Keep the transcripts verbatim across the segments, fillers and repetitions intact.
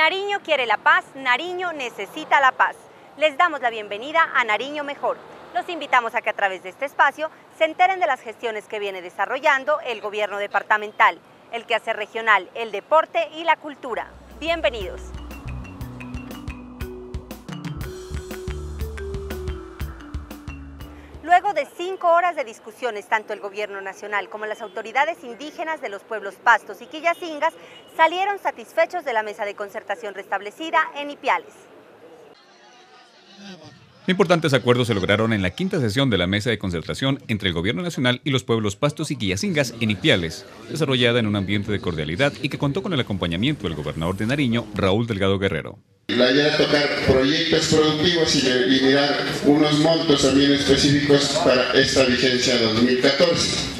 Nariño quiere la paz, Nariño necesita la paz. Les damos la bienvenida a Nariño Mejor. Los invitamos a que a través de este espacio se enteren de las gestiones que viene desarrollando el gobierno departamental, el quehacer regional, el deporte y la cultura. Bienvenidos. Luego de cinco horas de discusiones, tanto el gobierno nacional como las autoridades indígenas de los pueblos Pastos y Quillacingas salieron satisfechos de la mesa de concertación restablecida en Ipiales. Importantes acuerdos se lograron en la quinta sesión de la mesa de concertación entre el gobierno nacional y los pueblos Pastos y Quillacingas en Ipiales, desarrollada en un ambiente de cordialidad y que contó con el acompañamiento del gobernador de Nariño, Raúl Delgado Guerrero. La idea es tocar proyectos productivos y, de, y mirar unos montos también específicos para esta vigencia dos mil catorce.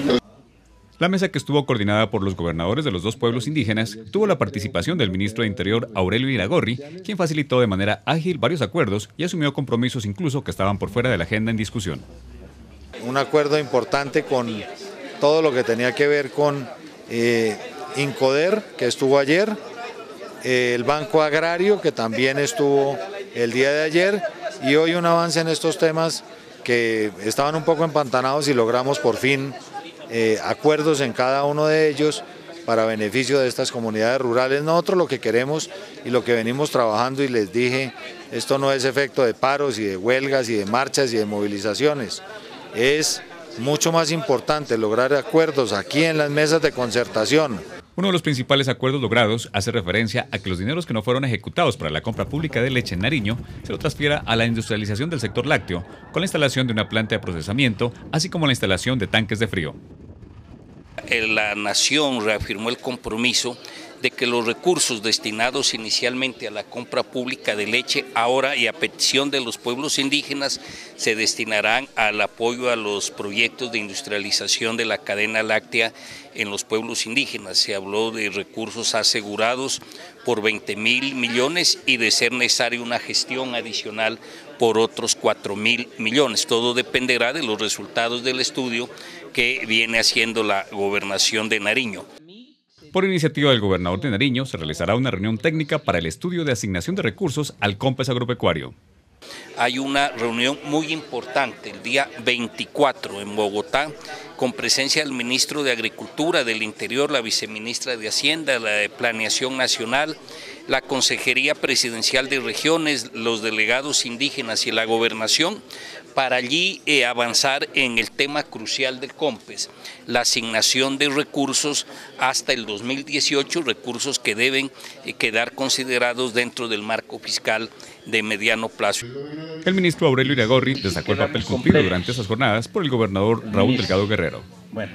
La mesa, que estuvo coordinada por los gobernadores de los dos pueblos indígenas, tuvo la participación del ministro de Interior, Aurelio Iragorri, quien facilitó de manera ágil varios acuerdos y asumió compromisos incluso que estaban por fuera de la agenda en discusión. Un acuerdo importante con todo lo que tenía que ver con eh, Incoder, que estuvo ayer, eh, el Banco Agrario, que también estuvo el día de ayer, y hoy un avance en estos temas que estaban un poco empantanados y logramos por fin Eh, acuerdos en cada uno de ellos para beneficio de estas comunidades rurales. Nosotros lo que queremos y lo que venimos trabajando, y les dije, esto no es efecto de paros y de huelgas y de marchas y de movilizaciones, es mucho más importante lograr acuerdos aquí en las mesas de concertación. Uno de los principales acuerdos logrados hace referencia a que los dineros que no fueron ejecutados para la compra pública de leche en Nariño se lo transfiera a la industrialización del sector lácteo, con la instalación de una planta de procesamiento, así como la instalación de tanques de frío. La Nación reafirmó el compromiso de que los recursos destinados inicialmente a la compra pública de leche, ahora y a petición de los pueblos indígenas, se destinarán al apoyo a los proyectos de industrialización de la cadena láctea en los pueblos indígenas. Se habló de recursos asegurados por veinte mil millones y, de ser necesaria, una gestión adicional por otros cuatro mil millones. Todo dependerá de los resultados del estudio que viene haciendo la Gobernación de Nariño. Por iniciativa del gobernador de Nariño, se realizará una reunión técnica para el estudio de asignación de recursos al COMPES agropecuario. Hay una reunión muy importante el día veinticuatro en Bogotá, con presencia del ministro de Agricultura, del Interior, la viceministra de Hacienda, la de Planeación Nacional, la Consejería Presidencial de Regiones, los delegados indígenas y la Gobernación, para allí eh, avanzar en el tema crucial del COMPES, la asignación de recursos hasta el dos mil dieciocho, recursos que deben eh, quedar considerados dentro del marco fiscal de mediano plazo. El ministro Aurelio Iragorri destacó el papel cumplido durante esas jornadas por el gobernador Raúl Delgado Guerrero. Bueno,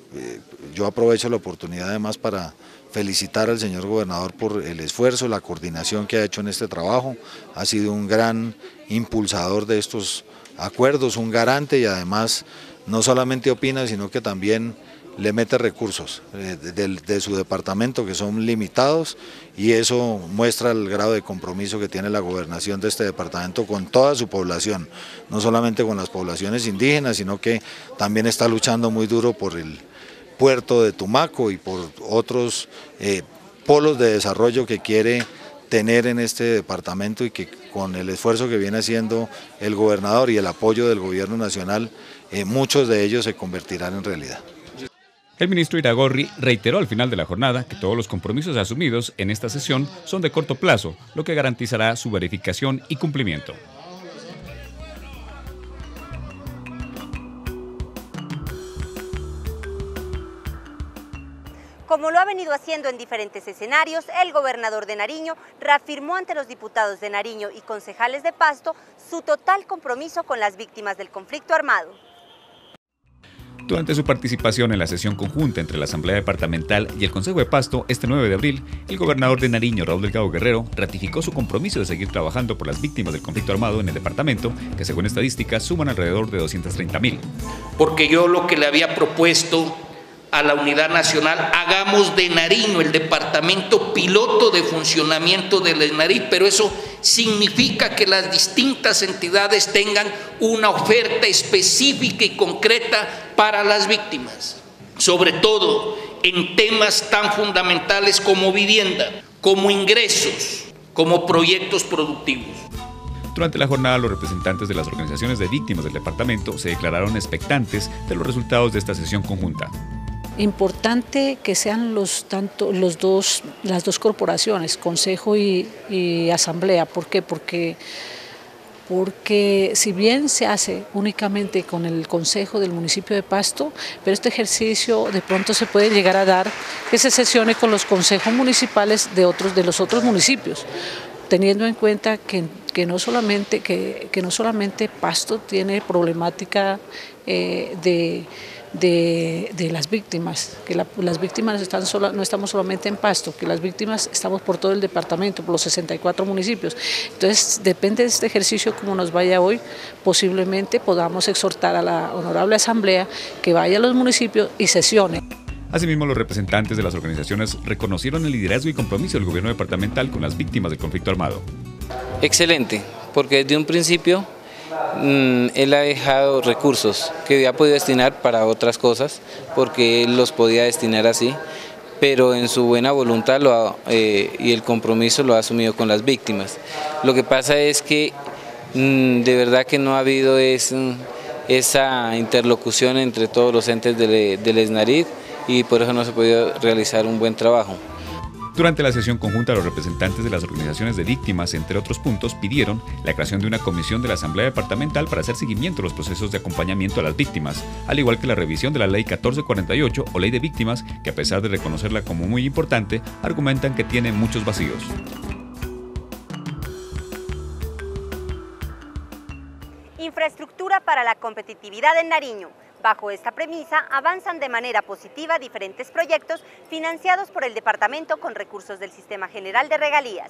yo aprovecho la oportunidad además para felicitar al señor gobernador por el esfuerzo, la coordinación que ha hecho en este trabajo. Ha sido un gran impulsador de estos acuerdos, un garante, y además no solamente opina, sino que también le mete recursos eh, de, de su departamento, que son limitados, y eso muestra el grado de compromiso que tiene la gobernación de este departamento con toda su población, no solamente con las poblaciones indígenas, sino que también está luchando muy duro por el puerto de Tumaco y por otros eh, polos de desarrollo que quiere tener en este departamento, y que con el esfuerzo que viene haciendo el gobernador y el apoyo del gobierno nacional, eh, muchos de ellos se convertirán en realidad. El ministro Iragorri reiteró al final de la jornada que todos los compromisos asumidos en esta sesión son de corto plazo, lo que garantizará su verificación y cumplimiento. Como lo ha venido haciendo en diferentes escenarios, el gobernador de Nariño reafirmó ante los diputados de Nariño y concejales de Pasto su total compromiso con las víctimas del conflicto armado. Durante su participación en la sesión conjunta entre la Asamblea Departamental y el Consejo de Pasto este nueve de abril, el gobernador de Nariño, Raúl Delgado Guerrero, ratificó su compromiso de seguir trabajando por las víctimas del conflicto armado en el departamento, que según estadísticas suman alrededor de doscientos treinta mil. Porque yo lo que le había propuesto a la Unidad Nacional, hagamos de Nariño el departamento piloto de funcionamiento del ENARIP, pero eso significa que las distintas entidades tengan una oferta específica y concreta para las víctimas, sobre todo en temas tan fundamentales como vivienda, como ingresos, como proyectos productivos. Durante la jornada, los representantes de las organizaciones de víctimas del departamento se declararon expectantes de los resultados de esta sesión conjunta. Importante que sean los, tanto, los dos, las dos corporaciones, Consejo y, y Asamblea. ¿Por qué? Porque, porque si bien se hace únicamente con el Consejo del municipio de Pasto, pero este ejercicio de pronto se puede llegar a dar que se sesione con los consejos municipales de, otros, de los otros municipios, teniendo en cuenta que, que, no, solamente, que, que no solamente Pasto tiene problemática eh, de, de, de las víctimas, que la, las víctimas están sola, no estamos solamente en Pasto, que las víctimas estamos por todo el departamento, por los sesenta y cuatro municipios. Entonces, depende de este ejercicio como nos vaya hoy, posiblemente podamos exhortar a la Honorable Asamblea que vaya a los municipios y sesione. Asimismo, los representantes de las organizaciones reconocieron el liderazgo y compromiso del gobierno departamental con las víctimas del conflicto armado. Excelente, porque desde un principio mmm, él ha dejado recursos que había podido destinar para otras cosas, porque él los podía destinar así, pero en su buena voluntad lo ha, eh, y el compromiso lo ha asumido con las víctimas. Lo que pasa es que mmm, de verdad que no ha habido es, esa interlocución entre todos los entes del, del ESNARID, y por eso no se ha podido realizar un buen trabajo. Durante la sesión conjunta, los representantes de las organizaciones de víctimas, entre otros puntos, pidieron la creación de una comisión de la Asamblea Departamental para hacer seguimiento a los procesos de acompañamiento a las víctimas, al igual que la revisión de la Ley catorce cuarenta y ocho o Ley de Víctimas, que a pesar de reconocerla como muy importante, argumentan que tiene muchos vacíos. Infraestructura para la competitividad en Nariño. Bajo esta premisa, avanzan de manera positiva diferentes proyectos financiados por el departamento con recursos del Sistema General de Regalías.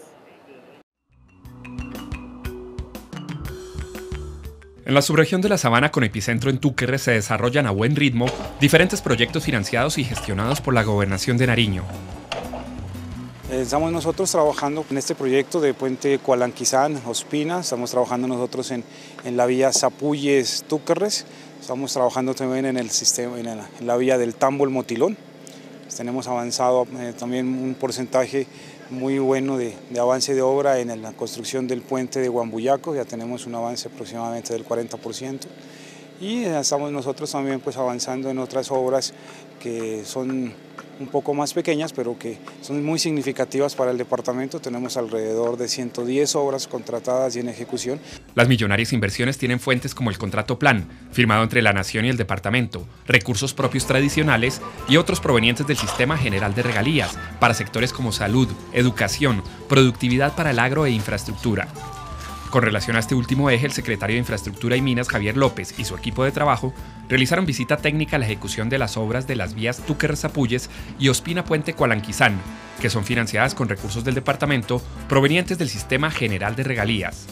En la subregión de la Sabana, con epicentro en Túquerres, se desarrollan a buen ritmo diferentes proyectos financiados y gestionados por la Gobernación de Nariño. Estamos nosotros trabajando en este proyecto de puente Cualanquizán-Ospina, estamos trabajando nosotros en, en la vía Zapuyes-Túquerres, estamos trabajando también en, el sistema, en, la, en la vía del Tambo-Motilón. Tenemos avanzado eh, también un porcentaje muy bueno de, de avance de obra en la construcción del puente de Huambuyaco, ya tenemos un avance aproximadamente del cuarenta por ciento. Y estamos nosotros también pues avanzando en otras obras que son un poco más pequeñas, pero que son muy significativas para el departamento. Tenemos alrededor de ciento diez obras contratadas y en ejecución. Las millonarias inversiones tienen fuentes como el contrato plan, firmado entre la Nación y el departamento, recursos propios tradicionales y otros provenientes del Sistema General de Regalías, para sectores como salud, educación, productividad para el agro e infraestructura. Con relación a este último eje, el secretario de Infraestructura y Minas, Javier López, y su equipo de trabajo realizaron visita técnica a la ejecución de las obras de las vías Túquerres-Zapuyes y Ospina-Puente Cualanquizán, que son financiadas con recursos del departamento provenientes del Sistema General de Regalías.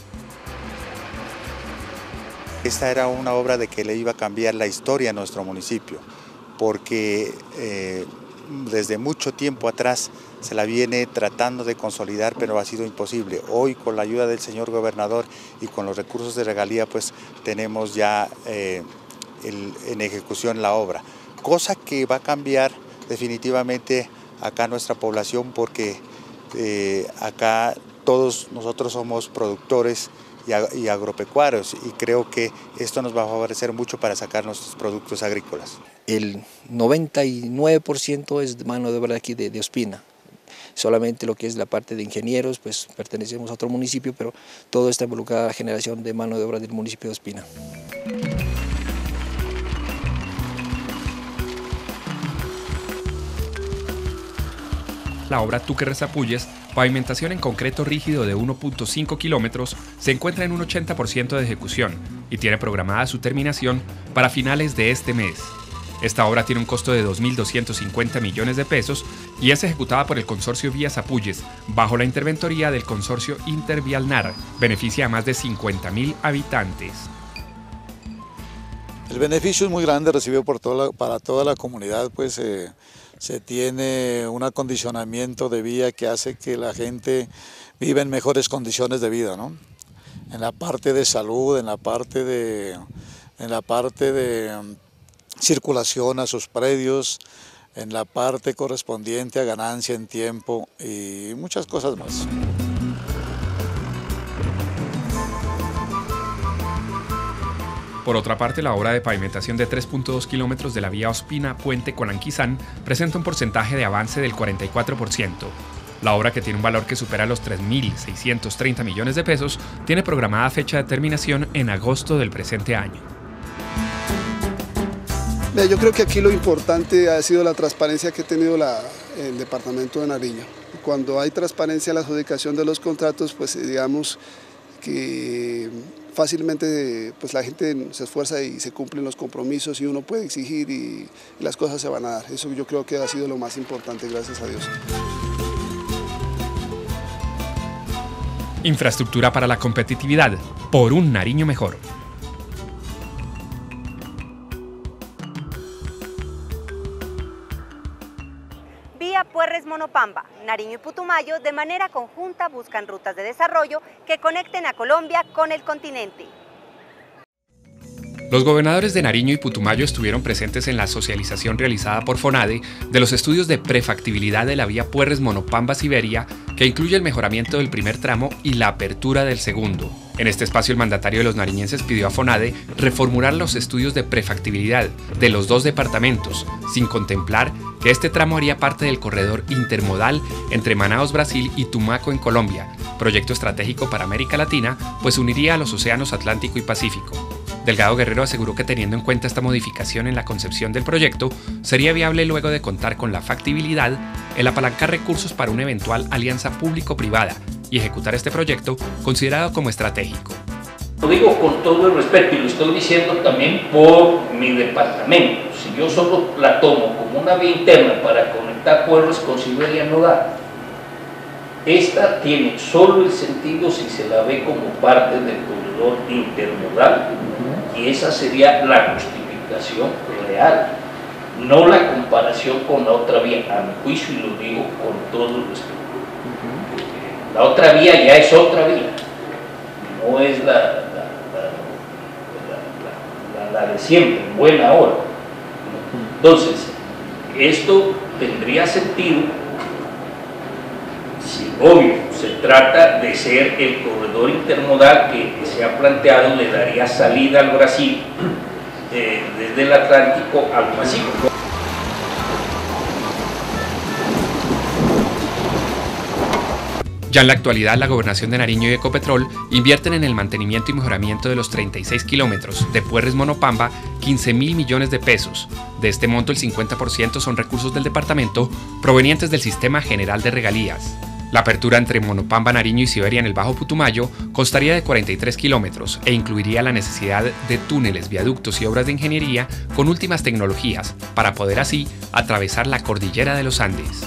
Esta era una obra de que le iba a cambiar la historia a nuestro municipio, porque eh, desde mucho tiempo atrás se la viene tratando de consolidar, pero ha sido imposible. Hoy, con la ayuda del señor gobernador y con los recursos de regalía, pues tenemos ya eh, el, en ejecución la obra. Cosa que va a cambiar definitivamente acá nuestra población, porque eh, acá todos nosotros somos productores y, ag y agropecuarios, y creo que esto nos va a favorecer mucho para sacar nuestros productos agrícolas. El noventa y nueve por ciento es de mano de obra aquí de, de Ospina. Solamente lo que es la parte de ingenieros, pues pertenecemos a otro municipio, pero todo está involucrado a la generación de mano de obra del municipio de Ospina. La obra Túquerres-Zapuyes, pavimentación en concreto rígido de uno punto cinco kilómetros, se encuentra en un ochenta por ciento de ejecución y tiene programada su terminación para finales de este mes. Esta obra tiene un costo de dos mil doscientos cincuenta millones de pesos y es ejecutada por el consorcio Vía Zapuyes, bajo la interventoría del consorcio Intervialnar. Beneficia a más de cincuenta mil habitantes. El beneficio es muy grande, recibido por toda la, para toda la comunidad, pues eh, se tiene un acondicionamiento de vía que hace que la gente viva en mejores condiciones de vida, ¿no? En la parte de salud, en la parte de, en la parte de circulación a sus predios, en la parte correspondiente a ganancia en tiempo y muchas cosas más. Por otra parte, la obra de pavimentación de tres punto dos kilómetros de la vía Ospina-Puente Colanquizán presenta un porcentaje de avance del cuarenta y cuatro por ciento. La obra, que tiene un valor que supera los tres mil seiscientos treinta millones de pesos, tiene programada fecha de terminación en agosto del presente año. Yo creo que aquí lo importante ha sido la transparencia que ha tenido la, el departamento de Nariño. Cuando hay transparencia en la adjudicación de los contratos, pues digamos que fácilmente pues la gente se esfuerza y se cumplen los compromisos y uno puede exigir y, y las cosas se van a dar. Eso yo creo que ha sido lo más importante, gracias a Dios. Infraestructura para la competitividad, por un Nariño mejor. Vía Puerres-Monopamba, Nariño y Putumayo de manera conjunta buscan rutas de desarrollo que conecten a Colombia con el continente. Los gobernadores de Nariño y Putumayo estuvieron presentes en la socialización realizada por FONADE de los estudios de prefactibilidad de la vía Puerres-Monopamba-Siberia, que incluye el mejoramiento del primer tramo y la apertura del segundo. En este espacio, el mandatario de los nariñenses pidió a FONADE reformular los estudios de prefactibilidad de los dos departamentos, sin contemplar que este tramo haría parte del corredor intermodal entre Manaos, Brasil y Tumaco en Colombia, proyecto estratégico para América Latina, pues uniría a los océanos Atlántico y Pacífico. Delgado Guerrero aseguró que, teniendo en cuenta esta modificación en la concepción del proyecto, sería viable, luego de contar con la factibilidad, el apalancar recursos para una eventual alianza público-privada y ejecutar este proyecto considerado como estratégico. Lo digo con todo el respeto y lo estoy diciendo también por mi departamento. Si yo solo la tomo como una vía interna para conectar Puerres con Siberia, no da. Esta tiene solo el sentido si se la ve como parte del corredor intermodal, y esa sería la justificación real, no la comparación con la otra vía, a mi juicio, y lo digo con todo el respeto. La otra vía ya es otra vía, no es la, la, la, la, la, la de siempre, buena hora. Entonces, esto tendría sentido si, obvio, se trata de ser el corredor intermodal que, que se ha planteado, le daría salida al Brasil eh, desde el Atlántico al Pacífico. Ya en la actualidad, la Gobernación de Nariño y Ecopetrol invierten en el mantenimiento y mejoramiento de los treinta y seis kilómetros de Puerres-Monopamba quince mil millones de pesos. De este monto, el cincuenta por ciento son recursos del departamento provenientes del Sistema General de Regalías. La apertura entre Monopamba, Nariño y Siberia en el Bajo Putumayo constaría de cuarenta y tres kilómetros e incluiría la necesidad de túneles, viaductos y obras de ingeniería con últimas tecnologías para poder así atravesar la cordillera de los Andes.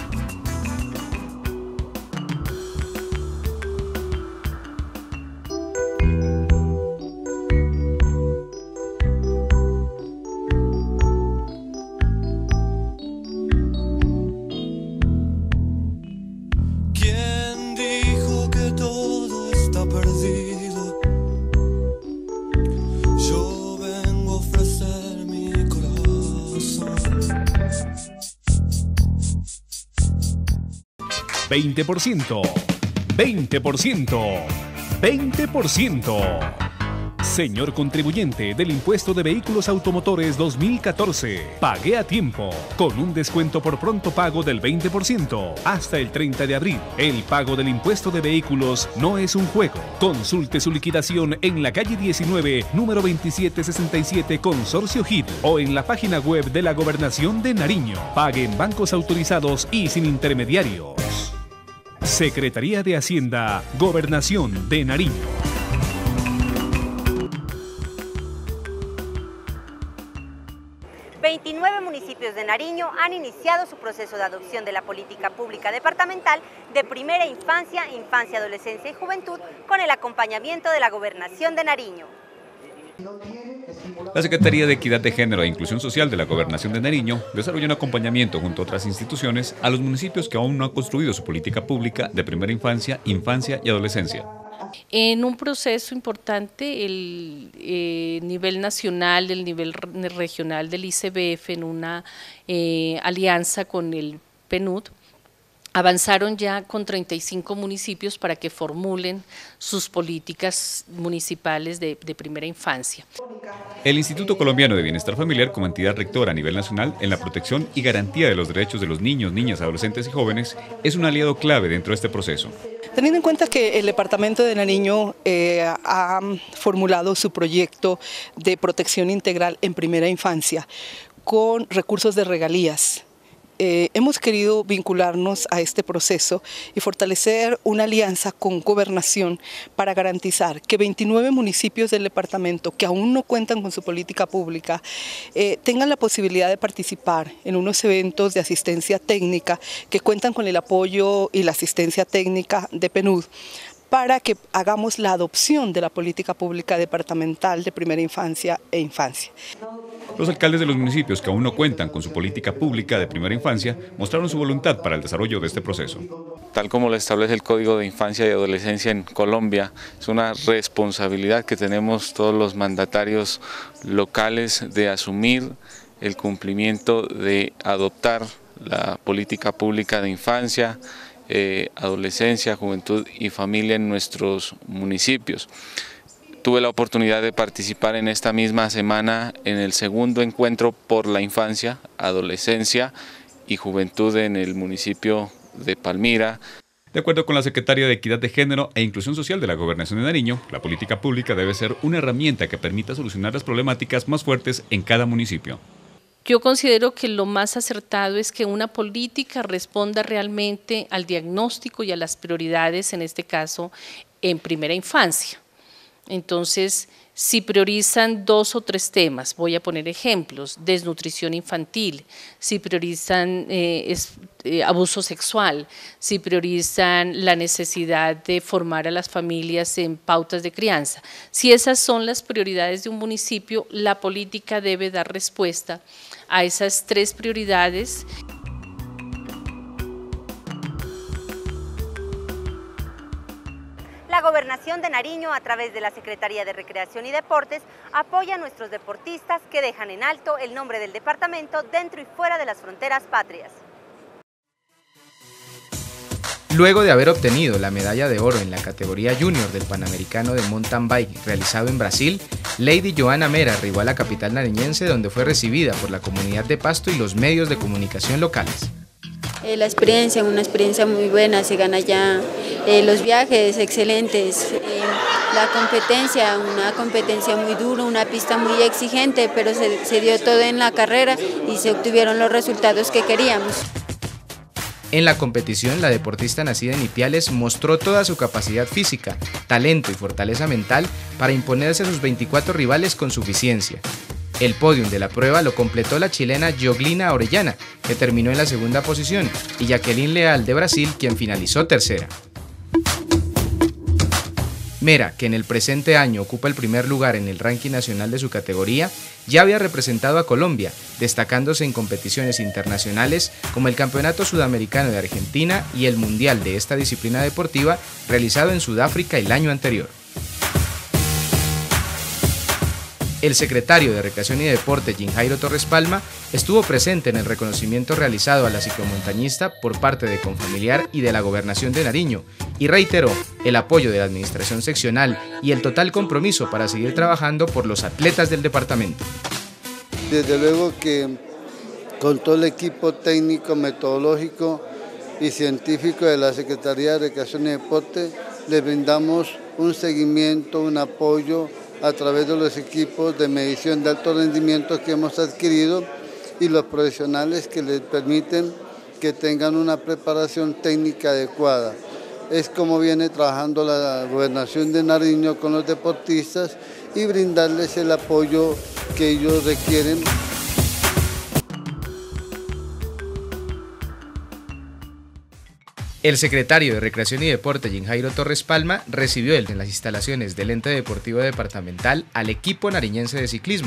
veinte por ciento, veinte por ciento, veinte por ciento. Señor contribuyente del Impuesto de Vehículos Automotores dos mil catorce, pague a tiempo, con un descuento por pronto pago del veinte por ciento hasta el treinta de abril. El pago del impuesto de vehículos no es un juego. Consulte su liquidación en la calle diecinueve, número veintisiete sesenta y siete, Consorcio G I D, o en la página web de la Gobernación de Nariño. Pague en bancos autorizados y sin intermediarios. Secretaría de Hacienda, Gobernación de Nariño. veintinueve municipios de Nariño han iniciado su proceso de adopción de la política pública departamental de primera infancia, infancia, adolescencia y juventud con el acompañamiento de la Gobernación de Nariño. La Secretaría de Equidad de Género e Inclusión Social de la Gobernación de Nariño desarrolla un acompañamiento junto a otras instituciones a los municipios que aún no han construido su política pública de primera infancia, infancia y adolescencia. En un proceso importante, el eh, nivel nacional, el nivel regional del I C B F en una eh, alianza con el P N U D, avanzaron ya con treinta y cinco municipios para que formulen sus políticas municipales de, de primera infancia. El Instituto Colombiano de Bienestar Familiar, como entidad rectora a nivel nacional en la protección y garantía de los derechos de los niños, niñas, adolescentes y jóvenes, es un aliado clave dentro de este proceso. Teniendo en cuenta que el Departamento de Nariño eh, ha formulado su proyecto de protección integral en primera infancia con recursos de regalías, Eh, hemos querido vincularnos a este proceso y fortalecer una alianza con Gobernación para garantizar que veintinueve municipios del departamento que aún no cuentan con su política pública eh, tengan la posibilidad de participar en unos eventos de asistencia técnica que cuentan con el apoyo y la asistencia técnica de P N U D para que hagamos la adopción de la política pública departamental de primera infancia e infancia. Los alcaldes de los municipios que aún no cuentan con su política pública de primera infancia mostraron su voluntad para el desarrollo de este proceso. Tal como lo establece el Código de Infancia y Adolescencia en Colombia, es una responsabilidad que tenemos todos los mandatarios locales de asumir el cumplimiento de adoptar la política pública de infancia, eh, adolescencia, juventud y familia en nuestros municipios. Tuve la oportunidad de participar en esta misma semana en el segundo encuentro por la infancia, adolescencia y juventud en el municipio de Palmira. De acuerdo con la secretaria de Equidad de Género e Inclusión Social de la Gobernación de Nariño, la política pública debe ser una herramienta que permita solucionar las problemáticas más fuertes en cada municipio. Yo considero que lo más acertado es que una política responda realmente al diagnóstico y a las prioridades, en este caso, en primera infancia. Entonces, si priorizan dos o tres temas, voy a poner ejemplos, desnutrición infantil, si priorizan eh, es, eh, abuso sexual, si priorizan la necesidad de formar a las familias en pautas de crianza, si esas son las prioridades de un municipio, la política debe dar respuesta a esas tres prioridades. La Gobernación de Nariño, a través de la Secretaría de Recreación y Deportes, apoya a nuestros deportistas que dejan en alto el nombre del departamento dentro y fuera de las fronteras patrias. Luego de haber obtenido la medalla de oro en la categoría junior del Panamericano de Mountain Bike realizado en Brasil, Lady Joana Mera arribó a la capital nariñense, donde fue recibida por la comunidad de Pasto y los medios de comunicación locales. Eh, la experiencia, una experiencia muy buena, se gana ya eh, los viajes excelentes, eh, la competencia, una competencia muy dura, una pista muy exigente, pero se, se dio todo en la carrera y se obtuvieron los resultados que queríamos. En la competición, la deportista nacida en Ipiales mostró toda su capacidad física, talento y fortaleza mental para imponerse a sus veinticuatro rivales con suficiencia. El podium de la prueba lo completó la chilena Joglina Orellana, que terminó en la segunda posición, y Jacqueline Leal de Brasil, quien finalizó tercera. Mera, que en el presente año ocupa el primer lugar en el ranking nacional de su categoría, ya había representado a Colombia, destacándose en competiciones internacionales como el Campeonato Sudamericano de Argentina y el Mundial de esta disciplina deportiva realizado en Sudáfrica el año anterior. El secretario de Recreación y Deporte, Jean Jairo Torres Palma, estuvo presente en el reconocimiento realizado a la ciclomontañista por parte de Confamiliar y de la Gobernación de Nariño, y reiteró el apoyo de la administración seccional y el total compromiso para seguir trabajando por los atletas del departamento. Desde luego que con todo el equipo técnico, metodológico y científico de la Secretaría de Recreación y Deporte, les brindamos un seguimiento, un apoyo a través de los equipos de medición de alto rendimiento que hemos adquirido y los profesionales que les permiten que tengan una preparación técnica adecuada. Es como viene trabajando la Gobernación de Nariño con los deportistas y brindarles el apoyo que ellos requieren. El secretario de Recreación y Deporte, Jean Jairo Torres Palma, recibió en las instalaciones del ente deportivo departamental al equipo nariñense de ciclismo,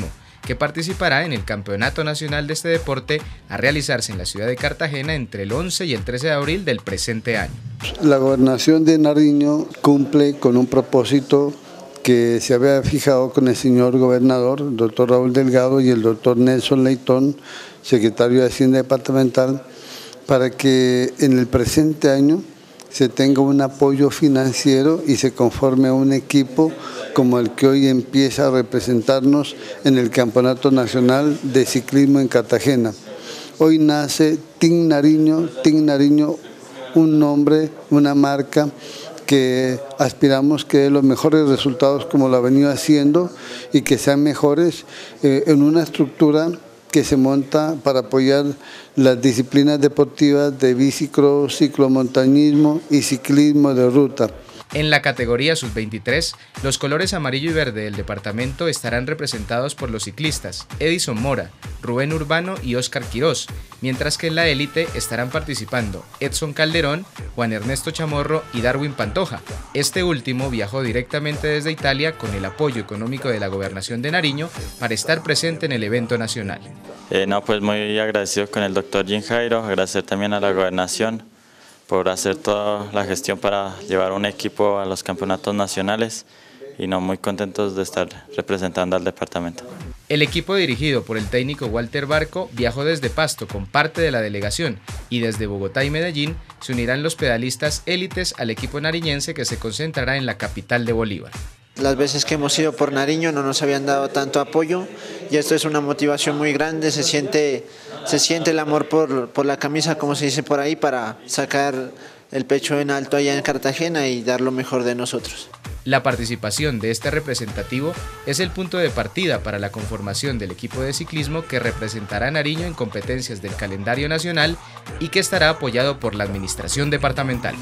que participará en el Campeonato Nacional de este deporte a realizarse en la ciudad de Cartagena entre el once y el trece de abril del presente año. La Gobernación de Nariño cumple con un propósito que se había fijado con el señor gobernador, el doctor Raúl Delgado, y el doctor Nelson Leitón, secretario de Hacienda Departamental, para que en el presente año se tenga un apoyo financiero y se conforme un equipo como el que hoy empieza a representarnos en el Campeonato Nacional de Ciclismo en Cartagena. Hoy nace Team Nariño, Team Nariño, un nombre, una marca que aspiramos que dé los mejores resultados como lo ha venido haciendo y que sean mejores eh, en una estructura que se monta para apoyar las disciplinas deportivas de bicicross, ciclomontañismo y ciclismo de ruta. En la categoría sub veintitrés, los colores amarillo y verde del departamento estarán representados por los ciclistas Edison Mora, Rubén Urbano y Óscar Quirós, mientras que en la élite estarán participando Edson Calderón, Juan Ernesto Chamorro y Darwin Pantoja. Este último viajó directamente desde Italia con el apoyo económico de la Gobernación de Nariño para estar presente en el evento nacional. Eh, no, pues muy agradecido con el doctor Jim Jairo, agradecer también a la Gobernación por hacer toda la gestión para llevar un equipo a los campeonatos nacionales y no muy contentos de estar representando al departamento. El equipo dirigido por el técnico Walter Barco viajó desde Pasto con parte de la delegación y desde Bogotá y Medellín se unirán los pedalistas élites al equipo nariñense que se concentrará en la capital de Bolívar. Las veces que hemos ido por Nariño no nos habían dado tanto apoyo y esto es una motivación muy grande, se siente, se siente el amor por, por la camisa, como se dice por ahí, para sacar el pecho en alto allá en Cartagena y dar lo mejor de nosotros. La participación de este representativo es el punto de partida para la conformación del equipo de ciclismo que representará a Nariño en competencias del calendario nacional y que estará apoyado por la administración departamental.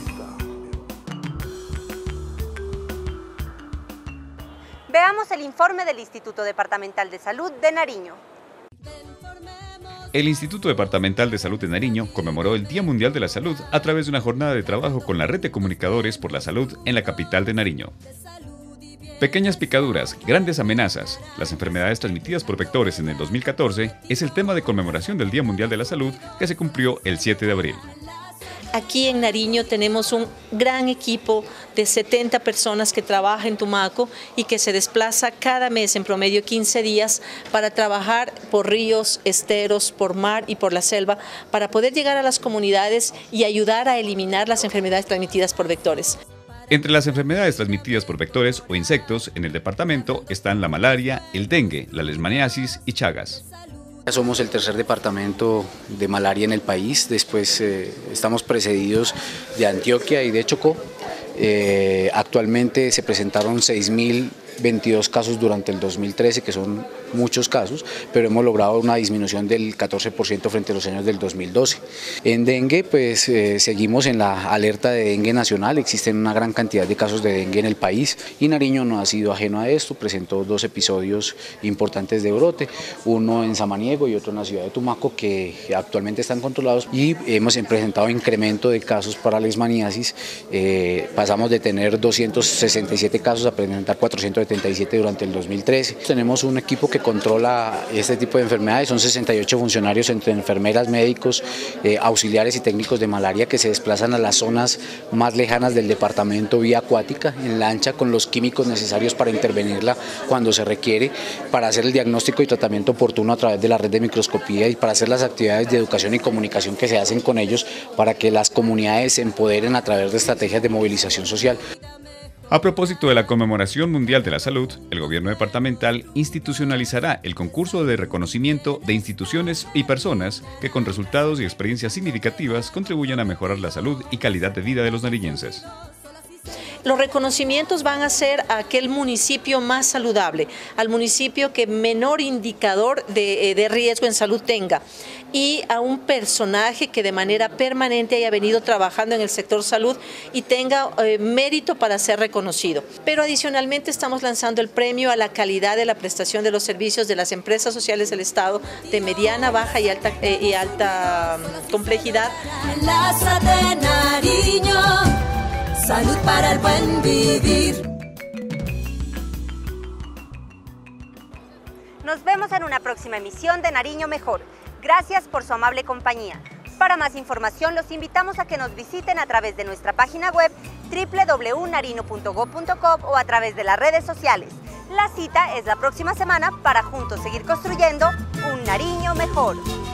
Veamos el informe del Instituto Departamental de Salud de Nariño. El Instituto Departamental de Salud de Nariño conmemoró el Día Mundial de la Salud a través de una jornada de trabajo con la red de comunicadores por la salud en la capital de Nariño. Pequeñas picaduras, grandes amenazas, las enfermedades transmitidas por vectores en el dos mil catorce es el tema de conmemoración del Día Mundial de la Salud que se cumplió el siete de abril. Aquí en Nariño tenemos un gran equipo de setenta personas que trabaja en Tumaco y que se desplaza cada mes en promedio quince días para trabajar por ríos, esteros, por mar y por la selva para poder llegar a las comunidades y ayudar a eliminar las enfermedades transmitidas por vectores. Entre las enfermedades transmitidas por vectores o insectos en el departamento están la malaria, el dengue, la leishmaniasis y Chagas. Somos el tercer departamento de malaria en el país, después eh, estamos precedidos de Antioquia y de Chocó. Eh, actualmente se presentaron seis mil veintidós casos durante el dos mil trece, que son muchos casos, pero hemos logrado una disminución del catorce por ciento frente a los años del dos mil doce. En dengue, pues eh, seguimos en la alerta de dengue nacional, existen una gran cantidad de casos de dengue en el país y Nariño no ha sido ajeno a esto, presentó dos episodios importantes de brote, uno en Samaniego y otro en la ciudad de Tumaco, que actualmente están controlados y hemos presentado incremento de casos para leishmaniasis, eh, pasamos de tener doscientos sesenta y siete casos a presentar cuatrocientos setenta y siete durante el dos mil trece. Tenemos un equipo que controla este tipo de enfermedades, son sesenta y ocho funcionarios entre enfermeras, médicos, eh, auxiliares y técnicos de malaria que se desplazan a las zonas más lejanas del departamento vía acuática, en lancha, con los químicos necesarios para intervenirla cuando se requiere, para hacer el diagnóstico y tratamiento oportuno a través de la red de microscopía y para hacer las actividades de educación y comunicación que se hacen con ellos para que las comunidades se empoderen a través de estrategias de movilización social. A propósito de la conmemoración mundial de la salud, el gobierno departamental institucionalizará el concurso de reconocimiento de instituciones y personas que con resultados y experiencias significativas contribuyan a mejorar la salud y calidad de vida de los nariñenses. Los reconocimientos van a ser a aquel municipio más saludable, al municipio que menor indicador de, de riesgo en salud tenga y a un personaje que de manera permanente haya venido trabajando en el sector salud y tenga eh, mérito para ser reconocido. Pero adicionalmente estamos lanzando el premio a la calidad de la prestación de los servicios de las empresas sociales del Estado de mediana, baja y alta, eh, y alta um, complejidad. Plaza de Nariño, salud para el buen vivir. Nos vemos en una próxima emisión de Nariño Mejor. Gracias por su amable compañía. Para más información los invitamos a que nos visiten a través de nuestra página web doble u doble u doble u punto nariño punto gob punto co o a través de las redes sociales. La cita es la próxima semana para juntos seguir construyendo un Nariño mejor.